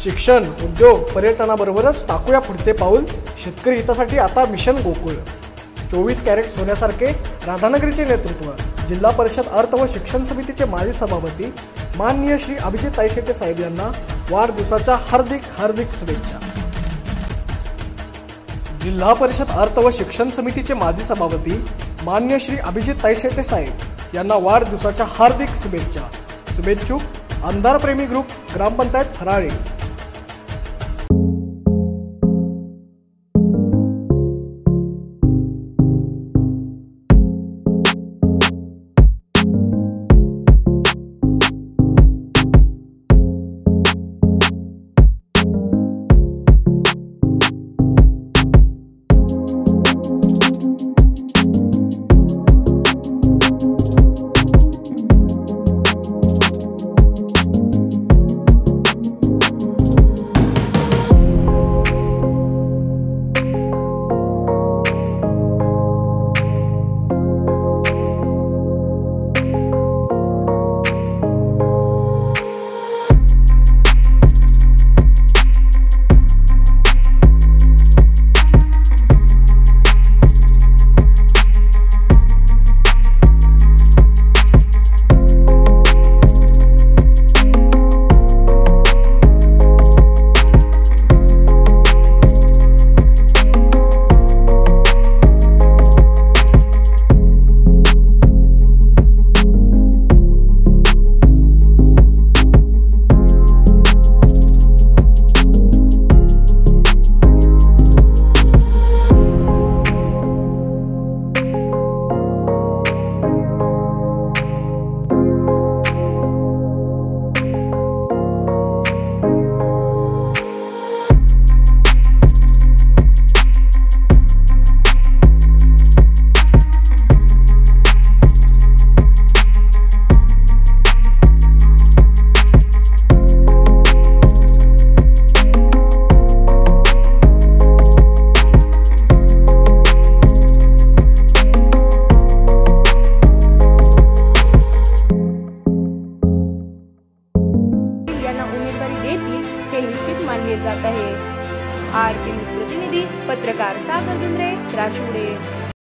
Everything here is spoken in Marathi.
शिक्षण, उद्योग, पर्यटनाबरोबरच टाकूया पुढचे पाऊल. शेतकरी हितासाठी आता मिशन गोकुळ. 24 कॅरेट सोन्यासारखे राधानगरीचे नेतृत्व. जिल्हा परिषद अर्थ व शिक्षण समितीचे माजी सभापती माननीय श्री अभिजित ताईशेटे साहेब यांना वाढदिवसाच्या हार्दिक शुभेच्छा. जिल्हा परिषद अर्थ व शिक्षण समितीचे माजी सभापती माननीय श्री अभिजित ताईशेटे साहेब यांना वाढदिवसाच्या हार्दिक शुभेच्छा. शुभेच्छुक आमदार प्रेमी ग्रुप, ग्रामपंचायत फराळे. उमेदवारी देतील हे निश्चित मानले जात आहे. आरपी न्यूज प्रतिनिधी पत्रकार सागर धुंद्रे, राशिवडे.